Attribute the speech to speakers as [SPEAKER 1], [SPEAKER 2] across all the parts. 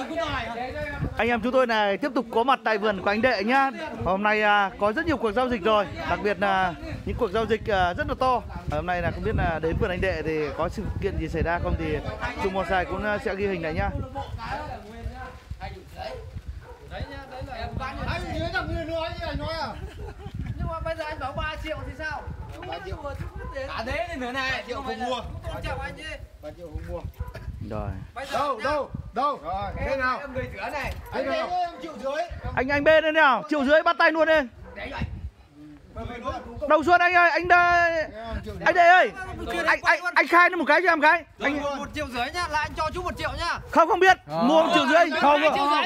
[SPEAKER 1] Anh em chúng tôi này tiếp tục có mặt tại vườn của anh Đệ nhá. Hôm nay có rất nhiều cuộc giao dịch rồi, đặc biệt là những cuộc giao dịch rất là to. Hôm nay là không biết là đến vườn anh Đệ thì có sự kiện gì xảy ra không thì Trung Bonsai cũng sẽ ghi hình này nhá.
[SPEAKER 2] Nhưng mà bây giờ anh bảo 3 triệu thì sao?
[SPEAKER 3] 3 triệu.
[SPEAKER 2] Cả thế thì nữa này.
[SPEAKER 3] 3 triệu không mua.
[SPEAKER 2] Tôn trọng anh chứ.
[SPEAKER 3] 3 triệu không mua.
[SPEAKER 1] Rồi.
[SPEAKER 3] Đâu? Rồi, thế nào?
[SPEAKER 2] Em người rửa này.
[SPEAKER 3] Anh ơi, em triệu rưỡi.
[SPEAKER 1] Anh bên đây nào, triệu rưỡi bắt tay luôn đi. Đầu Xuân anh ơi, anh Đệ ơi, anh khai nó một cái cho em cái.
[SPEAKER 2] Anh 1,5 triệu nhá, là anh cho chú 1 triệu nhá.
[SPEAKER 1] Không biết, mua 1,5 triệu. Không.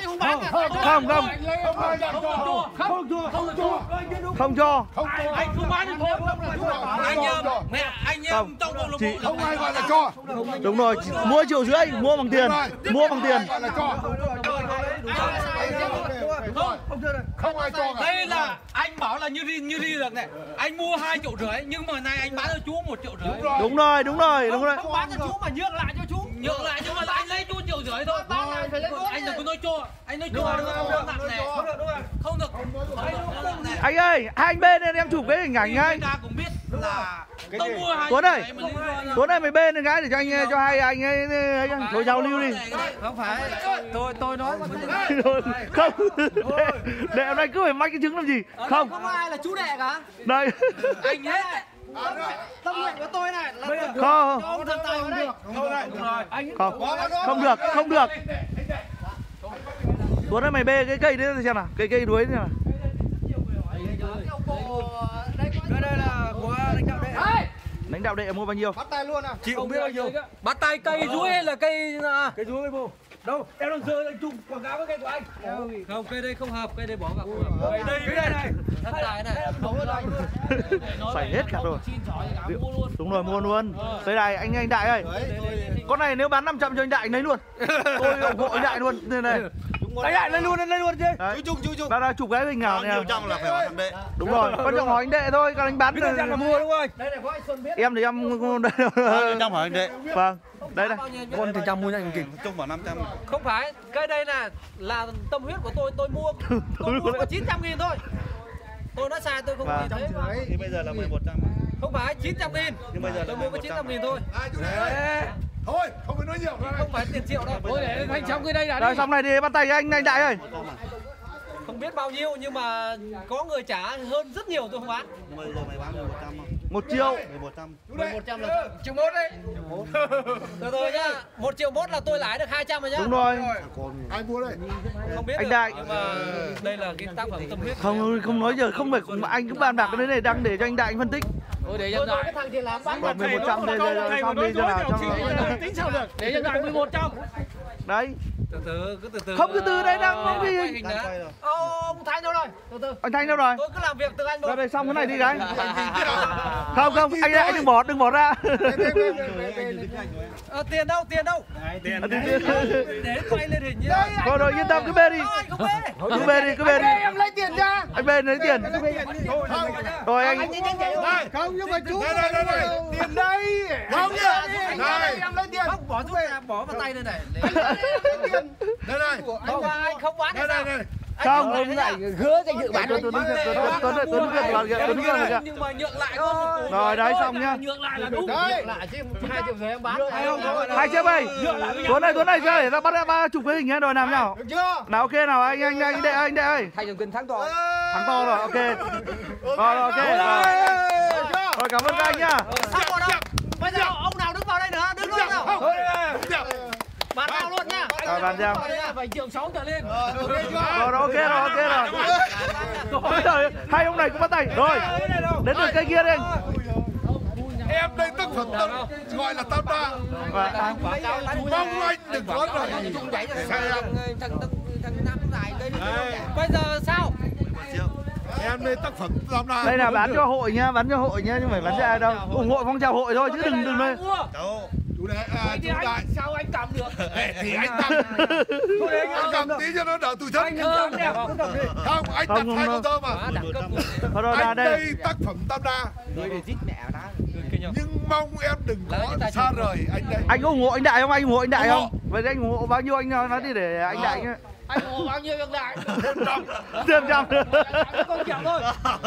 [SPEAKER 1] Không cho.
[SPEAKER 2] Anh không bán được thôi. Anh em trong bộ lục
[SPEAKER 3] Không ai gọi là cho.
[SPEAKER 1] Đúng rồi, mua 1,5 triệu, mua bằng tiền.
[SPEAKER 3] Gọi là cho. Không ai cho cả.
[SPEAKER 2] Đây là anh bảo là như đi được này. Anh mua 2,5 triệu nhưng mà này anh bán cho chú 1,5 triệu.
[SPEAKER 1] Đúng rồi.
[SPEAKER 2] Không bán cho chú mà nhượng lại cho chú. Nhượng lại nhưng mà anh lấy chú 1,5 triệu thôi. Bán lại phải lấy vốn. Anh đừng có nói cho. Anh nói cho không nặng này. Không được.
[SPEAKER 1] Anh ơi, hai anh bên nên em chụp cái hình ảnh anh.
[SPEAKER 2] Người ta cũng biết là tôi mua 2
[SPEAKER 1] Tuấn ơi mày bên cái để cho anh cho hai anh ấy thôi giao lưu đi.
[SPEAKER 2] Không phải. Tôi nói
[SPEAKER 1] không. Đệ hôm nay cứ phải mách cái trứng làm gì? Không.
[SPEAKER 2] Không ai là chú Đệ cả.
[SPEAKER 1] Đây.
[SPEAKER 2] Anh ấy. Tâm nguyện của tôi này là
[SPEAKER 1] không.
[SPEAKER 2] cho ông thần tài vào đây.
[SPEAKER 1] Không được. Tuấn ơi mày bê cái cây đấy xem nào, cây đuối xem nào.
[SPEAKER 2] Đây là của lãnh đạo Đệ.
[SPEAKER 1] Lãnh đạo Đệ mua bao nhiêu?
[SPEAKER 3] Bắt tay luôn à?
[SPEAKER 2] Chị không biết bao nhiêu. Bắt tay cây dúi hay là cây
[SPEAKER 4] Cây dúi bố. Đâu, em đang rơi anh Trung quảng cáo cái cây của anh.
[SPEAKER 2] Không, cây đây không hợp, cây đây bỏ vào không hợp.
[SPEAKER 4] Cây đây này.
[SPEAKER 2] Thần tài này.
[SPEAKER 1] Phải hết cả rồi. Đúng rồi, mua luôn. Đây này, anh Đại ơi. Con này nếu bán 500 cho anh Đại lấy luôn. Tôi ủng hộ anh Đại luôn. Đây này.
[SPEAKER 4] Anh Đại lên luôn chứ.
[SPEAKER 3] Chú Trung.
[SPEAKER 1] Đã chụp cái hình nào này.
[SPEAKER 3] Trong là phải hỏi thằng Đệ.
[SPEAKER 1] Đúng rồi, quan trọng hỏi anh Đệ thôi, còn anh bán
[SPEAKER 4] Biết là mua đúng không?
[SPEAKER 2] Đây là có anh Xuân biết.
[SPEAKER 1] em thì em
[SPEAKER 3] Trong hỏi anh Đệ.
[SPEAKER 1] vâng. Đây này.
[SPEAKER 4] Con thì trăm mua nhanh kịp.
[SPEAKER 3] Trung bảo 500.
[SPEAKER 2] Không phải, cây đây là tâm huyết của tôi mua. Tôi mua có 900.000 thôi. Tôi nói sai tôi không nhìn thấy.
[SPEAKER 3] Thì bây giờ là 1100.
[SPEAKER 2] Không phải 900.000.
[SPEAKER 3] Nhưng bây giờ
[SPEAKER 2] tôi mua có 900.000 thôi.
[SPEAKER 3] Thôi, không phải nói nhiều.
[SPEAKER 2] Không phải tiền triệu đâu. Thôi để anh xong cái đây là
[SPEAKER 1] Rồi xong này thì bắt tay anh Đại ơi.
[SPEAKER 2] không biết bao nhiêu nhưng mà có người trả hơn rất nhiều tôi không bán.
[SPEAKER 3] Nhưng bây giờ mày bán 1100 không?
[SPEAKER 1] 1 triệu.
[SPEAKER 3] 1100.
[SPEAKER 2] 100 là 1,1 triệu đấy. Từ từ nhá, 1,1 triệu là tôi lãi được 200 rồi nhá.
[SPEAKER 1] Đúng rồi.
[SPEAKER 3] Ai mua đây?
[SPEAKER 2] Không biết
[SPEAKER 1] Anh
[SPEAKER 2] được,
[SPEAKER 1] Đại.
[SPEAKER 2] nhưng mà đây là cái tác phẩm tâm huyết.
[SPEAKER 1] Không nói giờ không phải anh cứ bàn bạc cái đấy này đang để cho anh Đại anh phân tích.
[SPEAKER 2] Thôi để cho Đại cái thằng kia làm bán
[SPEAKER 1] Còn 1100 đây xong đi cho nào cho
[SPEAKER 4] tính sao được.
[SPEAKER 2] để cho Đại 1100.
[SPEAKER 1] đấy.
[SPEAKER 2] Từ từ.
[SPEAKER 1] Không từ đấy đang có gì.
[SPEAKER 2] Ông Thanh đâu rồi? Từ.
[SPEAKER 1] Anh Thanh đâu rồi?
[SPEAKER 2] Tôi cứ làm việc từ anh một.
[SPEAKER 1] Ra đây xong cái này đi cái. Không anh đừng bỏ ra.
[SPEAKER 2] Tiền đâu?
[SPEAKER 4] Tiền.
[SPEAKER 2] Để quay lên hình nhá.
[SPEAKER 1] Rồi yên tâm cứ bê đi. Cứ bê đi.
[SPEAKER 3] Em lấy tiền ra.
[SPEAKER 1] Anh bê lấy tiền. Rồi anh.
[SPEAKER 3] Không nhưng mà chú. Đây. Tiền đây. Không nhá. Này, em lấy tiền.
[SPEAKER 2] Không bỏ vào tay đây này.
[SPEAKER 3] Đây này.
[SPEAKER 2] Anh không bán hay sao?
[SPEAKER 1] Không, ông lại hứa danh dự bán Tuấn
[SPEAKER 2] Nhưng mà nhượng lại không.
[SPEAKER 1] Rồi đấy xong nhá.
[SPEAKER 2] Nhượng lại là đúng.
[SPEAKER 3] Đấy.
[SPEAKER 2] Lại chứ 2 triệu em bán.
[SPEAKER 1] 2 triệu ơi. Tuấn này chơi để ta bắt ba chụp cái hình nhá rồi làm nào.
[SPEAKER 3] Được chưa?
[SPEAKER 1] Nào ok nào anh Đệ ơi.
[SPEAKER 4] Thành đồng tiền thắng to.
[SPEAKER 1] Thắng to rồi, ok. Rồi ok. Rồi cảm ơn các anh nhá.
[SPEAKER 2] Sao còn đâu? Bây giờ ông nào đứng vào đây nữa? Đứng luôn nào. Bán nào luôn nhá.
[SPEAKER 1] Rồi bàn giao.
[SPEAKER 2] Phải 1,6 triệu trở lên.
[SPEAKER 1] Rồi ok rồi. Hai ông này cũng bắt tay. Rồi. Đến từ cây kia đi.
[SPEAKER 3] Em đây tác phẩm gọi là tam đa. Mong anh đừng có rồi.
[SPEAKER 2] Bây giờ sao?
[SPEAKER 3] Em đây tác phẩm tam đa.
[SPEAKER 1] Đây là bán cho hội nhá, nhưng phải bán cho ai đâu. Ủng hộ phong trào hội thôi chứ đừng lên.
[SPEAKER 3] Chú Đại.
[SPEAKER 2] Sao anh cầm được?
[SPEAKER 3] Thì anh cầm tí cho nó đỡ tủi thân. Không, anh đặt 2 con tôm mà.
[SPEAKER 1] Thôi rồi
[SPEAKER 3] Anh
[SPEAKER 1] đây.
[SPEAKER 3] đây tác phẩm tam đa.
[SPEAKER 2] Người để giết mẹ đó.
[SPEAKER 3] Nhưng mong em đừng có xa rời anh đây.
[SPEAKER 1] Anh có ủng hộ anh Đại không? Anh ủng hộ anh Đại không? Vậy anh ủng hộ bao nhiêu anh nói đi để anh Đại nhá.
[SPEAKER 2] Anh ủng hộ bao nhiêu anh Đại?
[SPEAKER 1] Thêm trăm.
[SPEAKER 2] Con chậm thôi.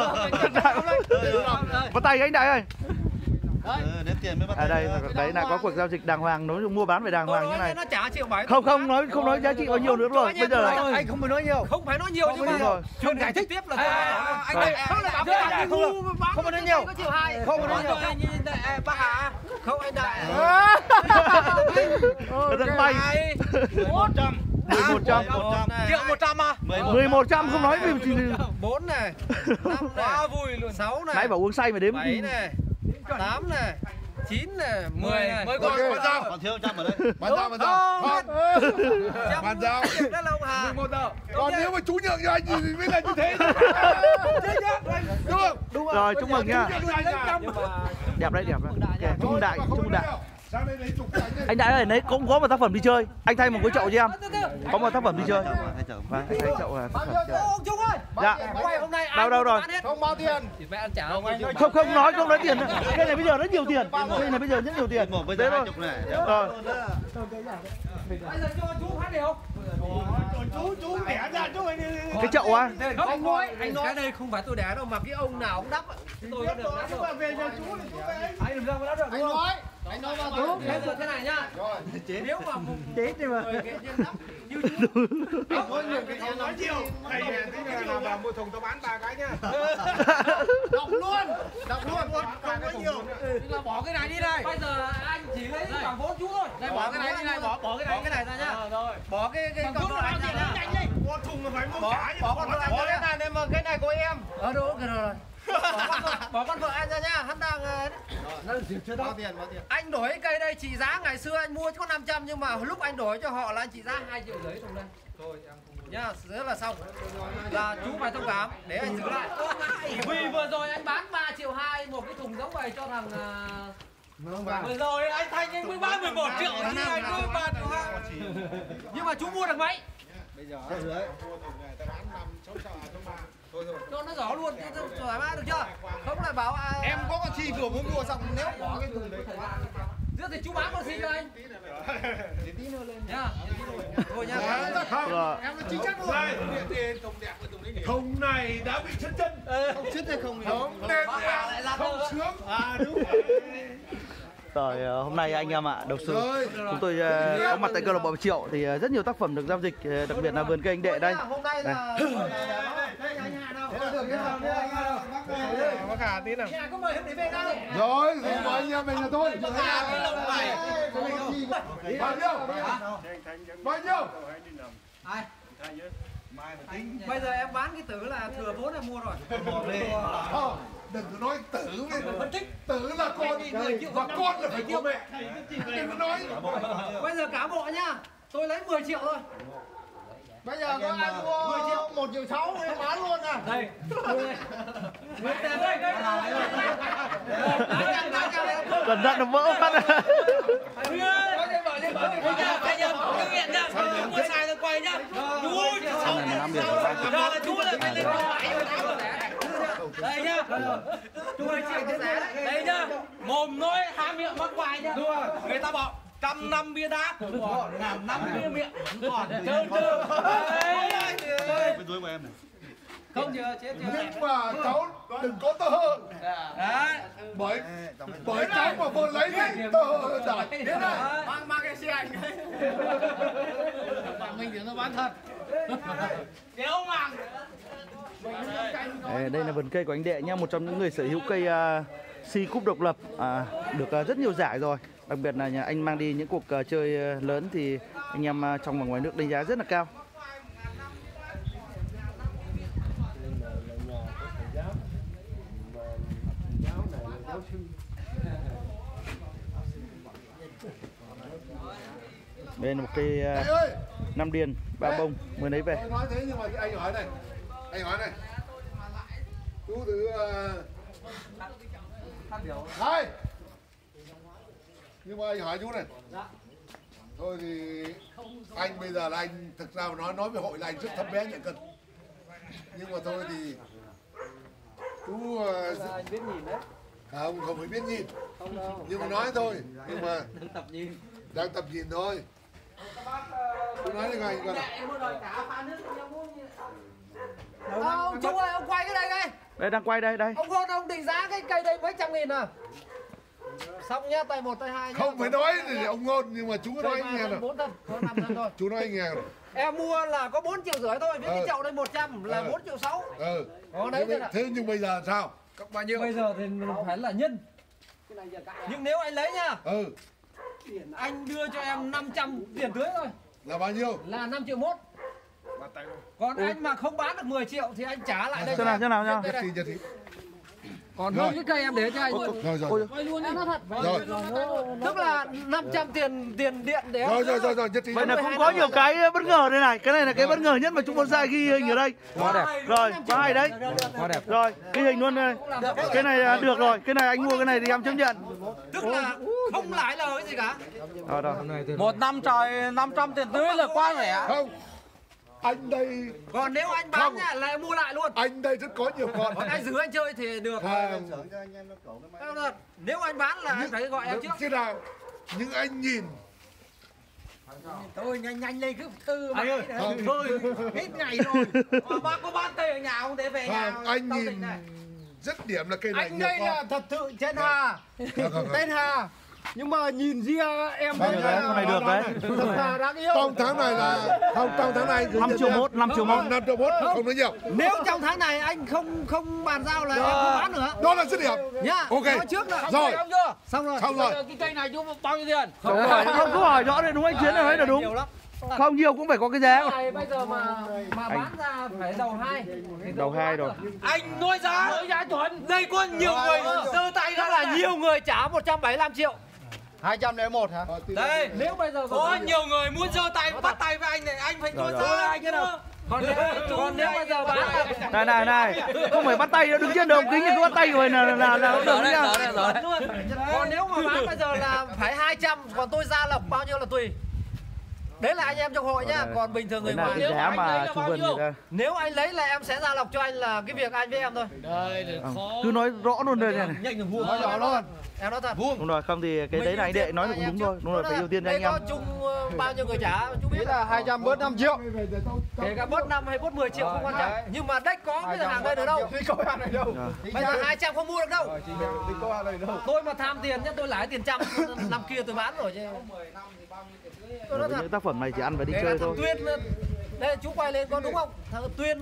[SPEAKER 1] Bắt tay anh Đại ơi.
[SPEAKER 5] Đếm tiền mới bắt
[SPEAKER 1] À đây, đấy là có cuộc giao dịch đàng hoàng, nói chung mua bán phải đàng hoàng như này.
[SPEAKER 2] Nó trả triệu 7.
[SPEAKER 1] Không nói giá trị bao nhiêu nữa rồi. Bây giờ
[SPEAKER 4] Anh không phải nói nhiều.
[SPEAKER 2] Không phải nói nhiều nhưng mà chuyện giải thích tiếp là anh không là bảo cái
[SPEAKER 4] không phải nói nhiều.
[SPEAKER 2] có triệu 2.
[SPEAKER 4] Không phải nói nhiều.
[SPEAKER 2] Bác Hạ. Không anh Đại.
[SPEAKER 1] rất may.
[SPEAKER 5] 100.
[SPEAKER 1] 1100.
[SPEAKER 2] Triệu 100 à?
[SPEAKER 1] 1100 không nói vì
[SPEAKER 2] 4 này. 5 quá vui luôn. 6 này.
[SPEAKER 1] nãy bảo uống say mà đếm.
[SPEAKER 2] 7 này. 8 này. 9 này, 10 này. 10
[SPEAKER 3] Ok, bán giao.
[SPEAKER 5] Còn thiếu 100 ở đây.
[SPEAKER 3] Bán giao. Bán giao.
[SPEAKER 2] Đó là ông Hà.
[SPEAKER 3] Còn nếu mà chú nhượng cho anh thì mới là như thế. Đúng không?
[SPEAKER 1] Đúng rồi, chúc mừng nha. Đẹp đấy, đẹp đấy. Ok, chúc Đại, chúc Đại. Anh Đại ơi, đấy cũng có một tác phẩm đi chơi. Anh thay một cái chậu cho em. Có một tác phẩm đi chơi. Vâng, anh thay chậu là tác phẩm chơi.
[SPEAKER 2] Trung ơi.
[SPEAKER 1] Dạ.
[SPEAKER 2] Hôm nay
[SPEAKER 1] Đâu rồi?
[SPEAKER 3] Không bao tiền.
[SPEAKER 2] Thì mẹ ăn trả
[SPEAKER 1] Không nói tiền nữa. Cái này bây giờ rất nhiều tiền. Cái này bây giờ rất nhiều tiền.
[SPEAKER 5] Bây giờ 20 này.
[SPEAKER 1] Rồi.
[SPEAKER 2] bây giờ cho chú phát đều.
[SPEAKER 4] Chú đẻ ra chú anh.
[SPEAKER 1] Cái chậu á.
[SPEAKER 2] Anh nói cái này không phải tôi đẻ đâu mà cái ông nào cũng đắp. Tôi có được đắp
[SPEAKER 4] Chú
[SPEAKER 2] rồi.
[SPEAKER 4] về cho chú thì chú về.
[SPEAKER 2] Anh làm sao mà đắp được đúng không? Anh nói vào tôi. Thế này nhá. Nếu mà một
[SPEAKER 1] Chết đi mà.
[SPEAKER 2] như chú.
[SPEAKER 4] Không nói nhiều. Thầy nào vào mua thùng tao bán 3 cái nhá. Đọc luôn. Không nói nhiều.
[SPEAKER 2] Là bỏ cái này đi này. Bây giờ anh chỉ lấy khoảng 4 chú thôi. Đây bỏ cái này đi này, bỏ cái này ra nhá. Bỏ cái con đồ anh ra.
[SPEAKER 4] Mua thùng mà phải mua cả.
[SPEAKER 2] Bỏ cái này đây mà cái này của em. Đúng rồi. Bỏ con vợ anh ra nhá, hắn đang
[SPEAKER 5] Bao tiền?
[SPEAKER 2] anh đổi cái cây đây trị giá ngày xưa anh mua có 500 nhưng mà lúc anh đổi cho họ là anh trị giá 2,5 triệu thùng đây. Thôi em không nhá, rất là xong. Là chú phải thông cảm để anh giữ lại. Vì vừa rồi anh bán 3,2 triệu một cái thùng giống vậy cho thằng vừa rồi anh Thanh anh mới bán 11 triệu thì anh cứ bán. Nhưng mà chú mua được mấy?
[SPEAKER 5] Bây giờ
[SPEAKER 2] Cho nó rõ luôn, thoải mái được chưa? Không lại bảo
[SPEAKER 5] em có con chi vừa mới mua xong nếu bỏ cái thùng đấy.
[SPEAKER 2] Trước thì chú bán con gì cho anh? Tí nữa lên nhá. Thôi nhá.
[SPEAKER 3] Em nó chính xác luôn. Thùng này đã bị chân.
[SPEAKER 5] Không chết hay không?
[SPEAKER 3] Không nên không sướng.
[SPEAKER 4] Đúng.
[SPEAKER 1] Rồi hôm nay anh em ạ, đầu sư chúng tôi có mặt tại câu lạc bộ Triệu thì rất nhiều tác phẩm được giao dịch, đặc biệt là vườn cây anh Đệ đây.
[SPEAKER 2] Hôm nay là
[SPEAKER 4] Bác Hà tí nào.
[SPEAKER 2] có mời em để về đâu.
[SPEAKER 3] Rồi, mời anh em mình là thôi. Bao nhiêu? Bao nhiêu?
[SPEAKER 2] Bây giờ em bán cái tử là thừa vốn là mua rồi.
[SPEAKER 3] Không, đừng có nói tử với tử là con và con là phải của mẹ. Đừng có nói.
[SPEAKER 2] Bây giờ cả bộ nhá. Tôi lấy 10 triệu thôi.
[SPEAKER 4] Bây giờ có ai mua 1,6 triệu em bán luôn à?
[SPEAKER 2] Đây.
[SPEAKER 1] Cẩn thận nó vỡ phát.
[SPEAKER 2] Anh em cứ nghiện nhá. Mua xài rồi quay nhá. Chú là phải lên đây nhá. Chú ơi chị đây nhá. Mồm nói há miệng mắc quài nhá. Người ta bảo 100 bia đá cũng còn làm 5 bia miệng cũng còn trơn trơn.
[SPEAKER 5] Bên dưới của em này.
[SPEAKER 2] Không chưa chết chưa.
[SPEAKER 3] Nhưng mà cháu đừng có tơ hơ.
[SPEAKER 2] Đấy.
[SPEAKER 3] Bởi cháu mà vừa lấy thì tơ hơ đợi.
[SPEAKER 2] Mang cái xe ảnh đấy. Mình thì nó bán thật. Nếu mà
[SPEAKER 1] Đây là vườn cây của anh Đệ nhá, một trong những người sở hữu cây Si cúp độc lập, được rất nhiều giải rồi. Đặc biệt là nhà anh mang đi những cuộc chơi lớn thì anh em trong và ngoài nước đánh giá rất là cao. Đây là một cây Nam Điền, 3 bông mới lấy về.
[SPEAKER 3] Tôi nói thế nhưng mà anh hỏi này. Chú thứ hai. Nhưng mà anh hỏi chú này. Thôi thì anh bây giờ là anh thực ra mà nói về hội là anh rất thấp bé nhận cân. Nhưng mà thôi thì chú
[SPEAKER 2] anh biết nhìn đấy.
[SPEAKER 3] Không phải biết nhìn. Nhưng mà nói thôi. Nhưng mà đang tập nhìn thôi. Tôi nói là anh
[SPEAKER 2] Ông chú ơi, ông quay cái đây đây.
[SPEAKER 1] Đây đang quay đây.
[SPEAKER 2] Ông Ngôn ông định giá cái cây đây mấy trăm nghìn à? Xong nhá, tay 1 tay 2 nhá.
[SPEAKER 3] không phải nói thì ông Ngôn, nhưng mà chú nói anh nghe rồi.
[SPEAKER 2] 4 thân, có 5 thân thôi.
[SPEAKER 3] Chú nói anh nghe rồi.
[SPEAKER 2] Em mua là có 4,5 triệu thôi, với cái chậu đây 100 là 4,6 triệu. Đấy
[SPEAKER 3] Thế nhưng bây giờ sao?
[SPEAKER 2] bao nhiêu? Bây giờ thì phải là nhân. Nhưng nếu anh lấy nhá. Anh đưa cho em 500 tiền tưới thôi.
[SPEAKER 3] Là bao nhiêu?
[SPEAKER 2] Là 5,1 triệu. Còn anh mà không bán được 10 triệu thì anh trả lại đây.
[SPEAKER 1] Xem nào nha.
[SPEAKER 2] Còn hơn cái cây em để cho anh.
[SPEAKER 3] Rồi.
[SPEAKER 2] Quay luôn em nó thật.
[SPEAKER 3] Rồi.
[SPEAKER 2] Tức là 500 tiền điện để em.
[SPEAKER 3] Rồi, nhất trí.
[SPEAKER 1] Vậy là cũng có nhiều cái bất ngờ đây này. Cái này là cái bất ngờ nhất mà chúng bonsai ghi hình ở đây.
[SPEAKER 5] Quá đẹp.
[SPEAKER 1] Rồi, quá hay đấy.
[SPEAKER 5] Quá đẹp.
[SPEAKER 1] Rồi, ghi hình luôn đây. Cái này được rồi. Cái này anh mua cái này thì em chấp nhận.
[SPEAKER 2] Tức là không lãi lời gì cả.
[SPEAKER 1] Rồi.
[SPEAKER 5] Một năm trời 500 tiền tưới là quá rẻ.
[SPEAKER 3] Không. Anh đây.
[SPEAKER 2] Còn nếu anh bán nha là em mua lại luôn.
[SPEAKER 3] Anh đây rất có nhiều con.
[SPEAKER 2] Còn anh giữ anh chơi thì được. Nếu anh bán là anh phải gọi em trước.
[SPEAKER 3] Thế nào? Nhưng anh nhìn.
[SPEAKER 2] Thôi nhanh lên cứ thư
[SPEAKER 5] Anh ơi,
[SPEAKER 2] thôi hết ngày rồi.
[SPEAKER 5] Bác có bán cây ở nhà không để về nhà.
[SPEAKER 3] Anh nhìn rất điểm là cây này
[SPEAKER 2] anh
[SPEAKER 3] nhiều
[SPEAKER 2] đây
[SPEAKER 3] con.
[SPEAKER 2] là thật sự trên Hà. Tên Hà. Nhưng mà nhìn ria em
[SPEAKER 1] Đấy, con này được đấy.
[SPEAKER 2] Thật là đáng yêu.
[SPEAKER 3] Trong tháng này là không, trong tháng này
[SPEAKER 1] 5,1 triệu, 5,1 triệu.
[SPEAKER 3] 5,1 triệu, không nói nhiều.
[SPEAKER 2] Nếu trong tháng này anh không bàn giao là em không bán nữa.
[SPEAKER 3] Đó là dứt điểm.
[SPEAKER 2] Nhá.
[SPEAKER 3] Ok.
[SPEAKER 2] Nói trước là
[SPEAKER 3] Rồi.
[SPEAKER 2] Xong rồi.
[SPEAKER 3] Xong rồi.
[SPEAKER 5] Cái cây này chú bao nhiêu tiền?
[SPEAKER 1] Không có hỏi rõ đây đúng anh Chiến này là đúng.
[SPEAKER 2] Nhiều lắm.
[SPEAKER 1] Không nhiều cũng phải có cái giá.
[SPEAKER 2] Cái này bây giờ mà bán ra phải đầu 2.
[SPEAKER 1] Đầu 2 rồi.
[SPEAKER 5] Anh nói giá chuẩn. Đây có nhiều người giơ tay
[SPEAKER 2] Tức là nhiều người trả 175 triệu.
[SPEAKER 5] 201 hả?
[SPEAKER 2] Đây, nếu bây giờ
[SPEAKER 5] Có nhiều người muốn giơ tay bắt tay với anh này, anh phải nói giá anh chứ đâu.
[SPEAKER 2] Còn nếu bây giờ bán
[SPEAKER 1] Này, không phải bắt tay đâu, đứng trên đầu kính thì cứ bắt tay rồi là được nhá.
[SPEAKER 2] Còn nếu mà bán bây giờ là phải 200, còn tôi ra lộc bao nhiêu là tùy. Đấy là anh em trong hội nhá, còn bình thường người
[SPEAKER 1] Đấy là
[SPEAKER 2] ngoài.
[SPEAKER 1] cái giá mà chủ vườn người ta.
[SPEAKER 2] Nếu anh lấy là em sẽ ra lộc cho anh là cái việc anh với em thôi.
[SPEAKER 1] Cứ nói rõ luôn đây này.
[SPEAKER 5] Nhanh được vuông.
[SPEAKER 2] Nói rõ luôn. Em nói thật.
[SPEAKER 1] Đúng rồi, không thì cái đấy là anh Đệ nói cũng đúng thôi. Đúng rồi, phải ưu tiên cho anh em.
[SPEAKER 2] Đây có chung bao nhiêu người trả chú biết
[SPEAKER 5] là 200 bớt 5 triệu.
[SPEAKER 2] Kể cả bớt 5 hay bớt 10 triệu không quan trọng. Nhưng mà đếch có cái hàng đây được đâu. Bây giờ 200 không mua được đâu. Tôi mà tham tiền nhá, tôi lãi tiền trăm, năm kia tôi bán rồi chứ. Tôi nói thật.
[SPEAKER 1] Những tác phẩm này chỉ ăn và đi
[SPEAKER 2] Kể
[SPEAKER 1] chơi
[SPEAKER 2] cả thằng
[SPEAKER 1] thôi.
[SPEAKER 2] Tuyên, đây chú quay lên có đúng không? Thằng Tuyên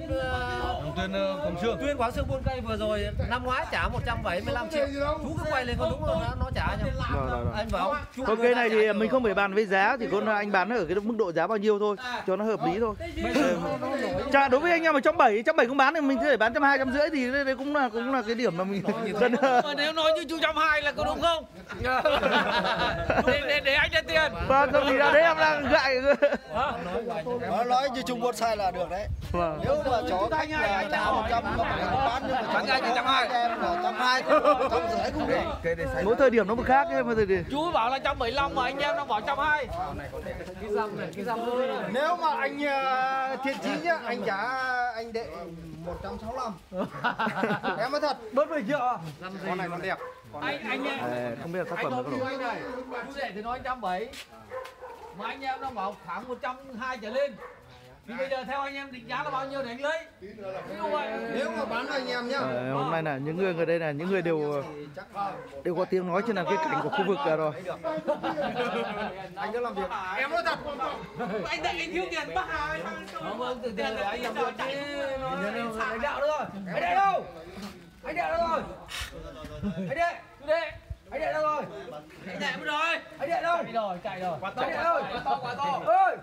[SPEAKER 2] Quảng Sương buôn cây vừa rồi năm ngoái trả 175 triệu. Chú cứ quay lên có đúng không? Nó trả cho.
[SPEAKER 1] Rồi.
[SPEAKER 2] Anh bảo chú
[SPEAKER 1] Thôi cái này thì mình không phải bàn với giá, thì con anh bán ở cái mức độ giá bao nhiêu thôi cho nó hợp lý thôi. Chả đối với anh em mà 170 không bán thì mình có thể bán 120, 150 thì đây cũng là cái điểm mà mình dân.
[SPEAKER 5] Mà nếu nói như chú 120 là có đúng không? để anh ra tiền.
[SPEAKER 1] Vâng, không thì ra đấy em đang gại.
[SPEAKER 4] Nói như Trung Bonsai là được đấy. Nếu mà chó khách là trả 100 không phải bán, nhưng mà chó khách 120 em là 120, 150 cũng được.
[SPEAKER 1] Mỗi thời điểm nó một khác ấy, mà thì
[SPEAKER 5] Chú bảo là 175 mà anh em nó bảo 120.
[SPEAKER 2] cái dăm
[SPEAKER 4] Nếu mà anh thiện chí nhá, anh trả anh Đệ 165. Em nói thật.
[SPEAKER 2] bớt 10 triệu.
[SPEAKER 4] Con này còn đẹp.
[SPEAKER 5] Anh
[SPEAKER 1] không biết là tác phẩm nó có đủ.
[SPEAKER 5] anh này, chú Đệ thì nói 170. Mà anh em nó bảo khoảng 120 trở lên. Thì bây giờ theo anh em định giá là bao nhiêu để anh lấy?
[SPEAKER 4] Nếu mà bán cho anh em nhá.
[SPEAKER 1] Hôm nay là những người ở đây là những người đều có tiếng nói trên là cái cảnh của khu vực rồi.
[SPEAKER 4] Anh đã làm việc.
[SPEAKER 5] Em nói thật. Anh Đệ anh thiếu tiền bác Hà. Vâng, tiền để anh làm việc chứ.
[SPEAKER 2] Anh Đạo đâu rồi? Anh Đệ đâu? Anh Đệ đâu rồi? Anh Đệ, chú Đệ. Anh Đệ đâu rồi?
[SPEAKER 5] Anh Đệ mất rồi.
[SPEAKER 2] Anh Đệ đâu?
[SPEAKER 5] Chạy rồi.
[SPEAKER 2] Anh Đệ ơi,
[SPEAKER 5] Quá to.
[SPEAKER 2] ơi.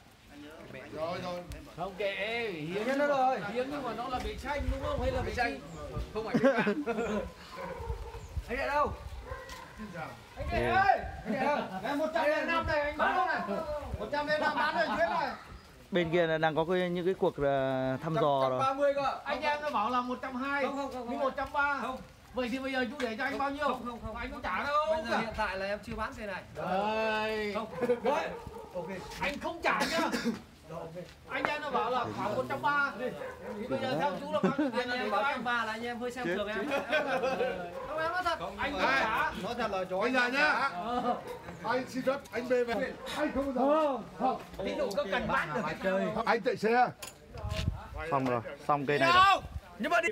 [SPEAKER 5] Không kệ, hiếm
[SPEAKER 2] Nhân đâu rồi?
[SPEAKER 5] hiếm nhưng mà nó là bị chanh đúng không? Hay là bị chanh? Không phải bị cạn.
[SPEAKER 2] Anh Đệ đâu? Anh Đệ ơi! Anh Đệ đâu?
[SPEAKER 4] 105 này anh bán luôn này. 105 bán rồi chuyến này.
[SPEAKER 1] Bên kia là đang có những cái cuộc thăm dò rồi.
[SPEAKER 5] 130 cơ. Anh em nó bảo là 120.
[SPEAKER 2] Không.
[SPEAKER 5] Nhưng 130. Không. Vậy thì bây giờ chú để cho anh bao nhiêu? Không. Anh có trả đâu.
[SPEAKER 2] Bây giờ hiện tại là em chưa bán xe này.
[SPEAKER 5] Đây. Không. Đấy. Anh không trả nhá. Anh em nó bảo là khoảng 130 thì bây giờ theo chú là bao nhiêu tiền
[SPEAKER 2] Anh em bảo 130 là anh em hơi xem thường em. Không em nói thật.
[SPEAKER 5] anh trả.
[SPEAKER 4] Nói thật là cho
[SPEAKER 3] Anh nhà nhá. Anh xin phép anh bê về. Anh không bao giờ.
[SPEAKER 5] Ví dụ có cần bán được chơi.
[SPEAKER 3] Anh chạy xe.
[SPEAKER 1] Xong rồi, xong cây này rồi.
[SPEAKER 2] Nhưng mà đi.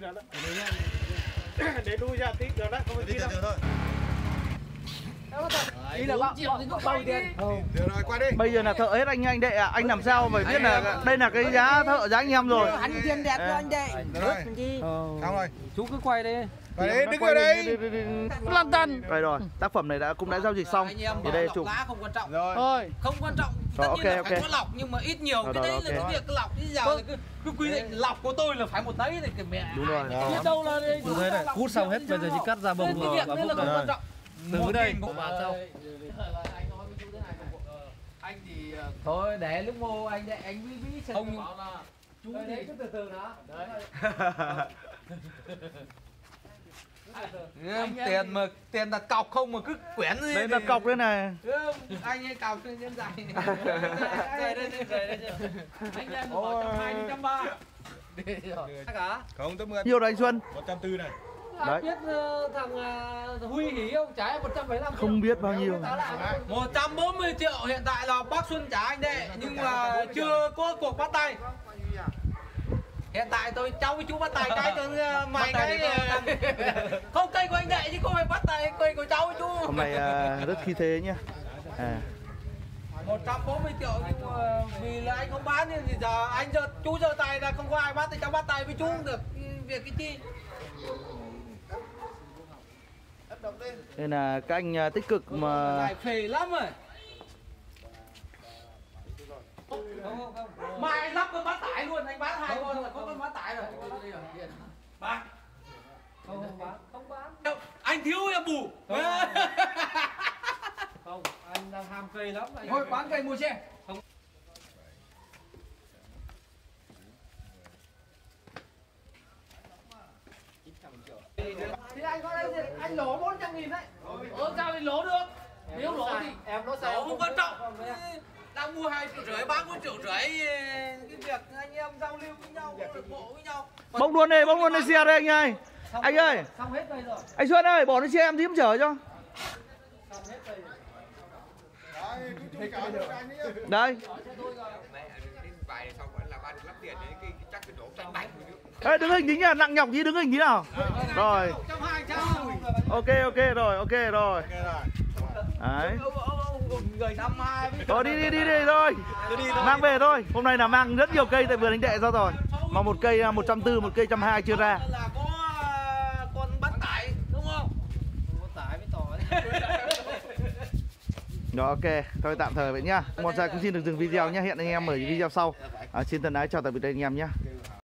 [SPEAKER 1] Để đuôi ra tí được đấy, không
[SPEAKER 4] đi từ từ thôi.
[SPEAKER 5] Ý là 4 triệu thì có bao tiền.
[SPEAKER 3] Được rồi, qua đi.
[SPEAKER 1] Bây giờ là thợ hết anh đệ ạ. Anh làm sao mà biết là đây là cái giá thợ giá anh em rồi.
[SPEAKER 6] Anh tiền đẹp cho anh đệ.
[SPEAKER 3] Được rồi. Xong rồi.
[SPEAKER 2] Chú cứ quay đi.
[SPEAKER 3] Vào đây, đứng ở đây.
[SPEAKER 1] Lăn tăn. Đây rồi, tác phẩm này cũng đã giao dịch xong. Thì đây chụp.
[SPEAKER 2] Lá không quan trọng.
[SPEAKER 3] Rồi.
[SPEAKER 1] Thôi.
[SPEAKER 2] Không quan trọng. Tất
[SPEAKER 1] Rồi,
[SPEAKER 2] nhiên là
[SPEAKER 1] ok,
[SPEAKER 2] phải
[SPEAKER 1] ok.
[SPEAKER 2] có lọc nhưng mà ít nhiều.
[SPEAKER 1] Rồi,
[SPEAKER 2] Cái đấy
[SPEAKER 1] rồi,
[SPEAKER 2] là
[SPEAKER 1] ok.
[SPEAKER 2] cái việc lọc. Bây giờ là cứ quy định lọc của tôi là phải một tấy thì cái mẹ.
[SPEAKER 1] Đúng rồi.
[SPEAKER 2] Biết đâu là đây.
[SPEAKER 7] Tôi thấy này, cút xong hết bây giờ chỉ cắt ra bông
[SPEAKER 2] Cái việc đấy là không quan trọng.
[SPEAKER 7] từ đây.
[SPEAKER 5] Anh thì thôi để lúc mô anh để anh ví xem
[SPEAKER 2] Không,
[SPEAKER 5] bảo là chú thì cứ từ từ đó. Đấy.
[SPEAKER 2] Tiền đặt cọc không mà cứ quyển gì.
[SPEAKER 1] Đây là cọc đây này.
[SPEAKER 2] Anh ấy cọc trên nhân dài.
[SPEAKER 5] Anh em bảo 120 130.
[SPEAKER 2] Cả.
[SPEAKER 3] Không, tôi mượn.
[SPEAKER 1] Nhiều rồi anh Xuân.
[SPEAKER 3] 140 này.
[SPEAKER 1] Đấy.
[SPEAKER 2] Biết thằng Huy hỉ không? Trả em 175 triệu.
[SPEAKER 1] Không biết bao nhiêu.
[SPEAKER 2] 140 triệu hiện tại là bác Xuân trả anh đệ nhưng mà chưa có cuộc bắt tay. Hiện tại tôi cháu với chú bắt tay cái cho mày cái không cây của anh đệ chứ không phải bắt tay cây của cháu với chú.
[SPEAKER 1] Hôm nay rất khí thế nhá.
[SPEAKER 2] 140 triệu nhưng mà vì là anh không bán thì giờ anh chú giơ tay là không có ai bắt thì cháu bắt tay với chú cũng được việc cái chi.
[SPEAKER 1] Nên là các anh tích cực mà
[SPEAKER 2] Này phê lắm rồi. Mai anh lắp con bán tải luôn, anh bán 2 con là có con bán tải rồi. Bán. Không bán. Anh thiếu em bù.
[SPEAKER 5] Không, anh đang ham cây lắm.
[SPEAKER 2] Thôi bán cây mua xe.
[SPEAKER 5] Thì anh có đây anh lỗ 400.000 đấy. Sao thì lỗ được? Nếu lỗ thì
[SPEAKER 2] Em nó sao không quan trọng. Đang mua 2,5 triệu, bán 1,5 triệu. Cái việc anh em giao lưu với nhau, bộ với nhau.
[SPEAKER 1] bốc luôn đi xe đây anh ơi. Anh ơi,
[SPEAKER 5] xong hết đây rồi.
[SPEAKER 1] anh Xuân ơi, bỏ lên xe em tím chở cho.
[SPEAKER 5] Xong hết đây rồi.
[SPEAKER 1] Đây. Ê, đứng hình tí nha, nặng nhọc gì đứng hình tí nào. Rồi. Ok rồi. Đấy. Rồi đi rồi. Mang về thôi. Hôm nay là mang rất nhiều cây tại vườn anh đệ ra rồi. Mà một cây 140, một cây 120 chưa ra.
[SPEAKER 2] Là có con bán tải đúng không? Bán tải mới tỏ.
[SPEAKER 1] Đó, ok, thôi tạm thời vậy nhá. Bonsai cũng xin được dừng video nhé. Hẹn anh em ở video sau. Xin thân ái chào tạm biệt anh em nhé.